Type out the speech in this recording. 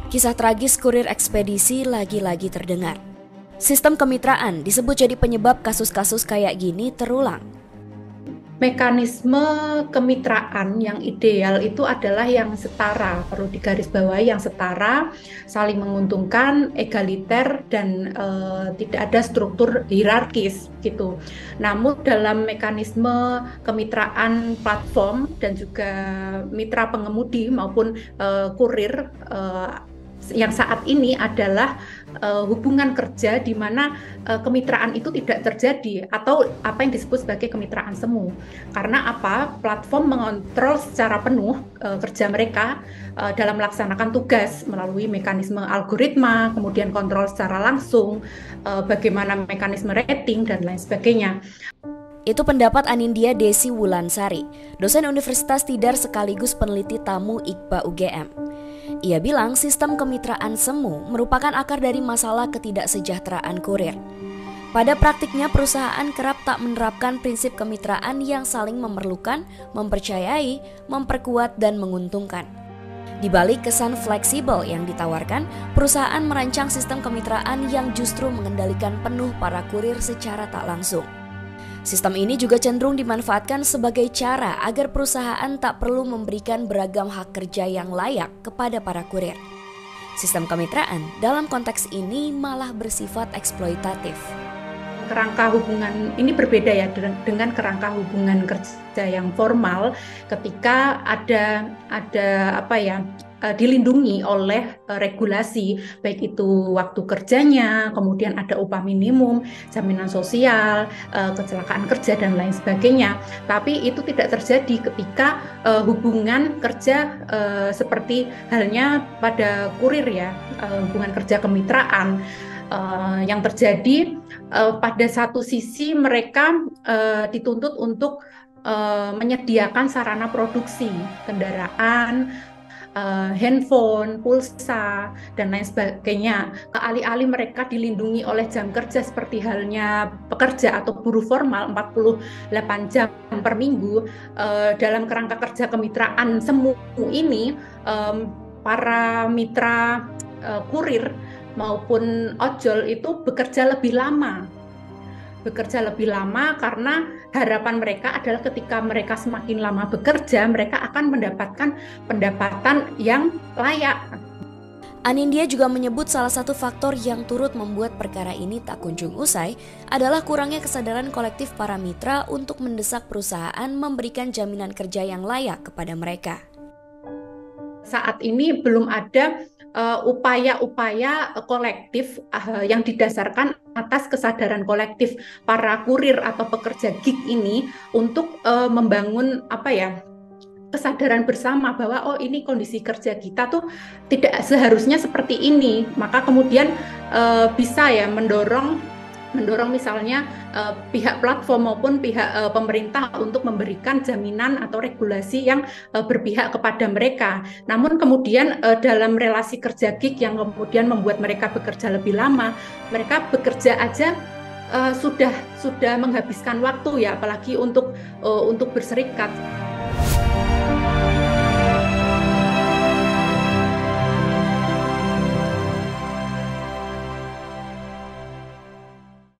Kisah tragis kurir ekspedisi lagi-lagi terdengar. Sistem kemitraan disebut jadi penyebab kasus-kasus kayak gini terulang. Mekanisme kemitraan yang ideal itu adalah yang setara, perlu digarisbawahi yang setara, saling menguntungkan, egaliter, dan tidak ada struktur hierarkis gitu. Namun dalam mekanisme kemitraan platform dan juga mitra pengemudi maupun kurir yang saat ini adalah hubungan kerja di mana kemitraan itu tidak terjadi atau apa yang disebut sebagai kemitraan semu. Karena apa? Platform mengontrol secara penuh kerja mereka dalam melaksanakan tugas melalui mekanisme algoritma, kemudian kontrol secara langsung, bagaimana mekanisme rating dan lain sebagainya. Itu pendapat Anindya Desi Wulansari, dosen Universitas Tidar sekaligus peneliti tamu IKBA UGM. Ia bilang sistem kemitraan semu merupakan akar dari masalah ketidaksejahteraan kurir. Pada praktiknya perusahaan kerap tak menerapkan prinsip kemitraan yang saling memerlukan, mempercayai, memperkuat, dan menguntungkan. Di balik kesan fleksibel yang ditawarkan, perusahaan merancang sistem kemitraan yang justru mengendalikan penuh para kurir secara tak langsung. Sistem ini juga cenderung dimanfaatkan sebagai cara agar perusahaan tak perlu memberikan beragam hak kerja yang layak kepada para kurir. Sistem kemitraan dalam konteks ini malah bersifat eksploitatif. Kerangka hubungan ini berbeda ya dengan kerangka hubungan kerja yang formal ketika ada dilindungi oleh regulasi, baik itu waktu kerjanya, kemudian ada upah minimum, jaminan sosial, kecelakaan kerja dan lain sebagainya. Tapi itu tidak terjadi ketika hubungan kerja seperti halnya pada kurir ya, hubungan kerja kemitraan. Yang terjadi pada satu sisi mereka dituntut untuk menyediakan sarana produksi kendaraan, handphone, pulsa, dan lain sebagainya. Alih-alih mereka dilindungi oleh jam kerja seperti halnya pekerja atau buruh formal 48 jam per minggu, dalam kerangka kerja kemitraan semu ini, para mitra kurir maupun ojol itu bekerja lebih lama karena harapan mereka adalah ketika mereka semakin lama bekerja, mereka akan mendapatkan pendapatan yang layak. Anindya juga menyebut salah satu faktor yang turut membuat perkara ini tak kunjung usai adalah kurangnya kesadaran kolektif para mitra untuk mendesak perusahaan memberikan jaminan kerja yang layak kepada mereka. Saat ini belum ada upaya-upaya kolektif yang didasarkan atas kesadaran kolektif para kurir atau pekerja gig ini untuk membangun kesadaran bersama bahwa ini kondisi kerja kita tuh tidak seharusnya seperti ini. Maka kemudian bisa ya mendorong misalnya pihak platform maupun pihak pemerintah untuk memberikan jaminan atau regulasi yang berpihak kepada mereka. Namun kemudian dalam relasi kerja gig yang kemudian membuat mereka bekerja lebih lama, mereka bekerja aja sudah menghabiskan waktu ya, apalagi untuk berserikat.